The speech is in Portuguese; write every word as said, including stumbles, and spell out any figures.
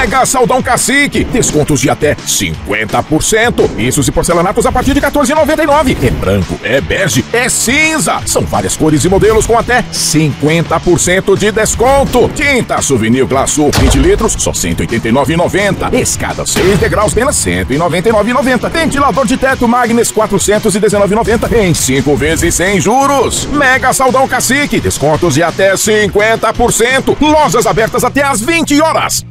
Mega Saldão Cacique, descontos de até cinquenta por cento. Pisos e porcelanatos a partir de quatorze reais e noventa e nove centavos. É branco, é bege, é cinza. São várias cores e modelos com até cinquenta por cento de desconto. Tinta Souvenir Glaçu vinte litros, só cento e oitenta e nove reais e noventa centavos. Escada seis degraus, apenas cento e noventa e nove reais e noventa centavos. Ventilador de teto Magnes quatrocentos e dezenove reais e noventa centavos em cinco vezes sem juros. Mega Saldão Cacique, descontos de até cinquenta por cento. Lojas abertas até às vinte horas.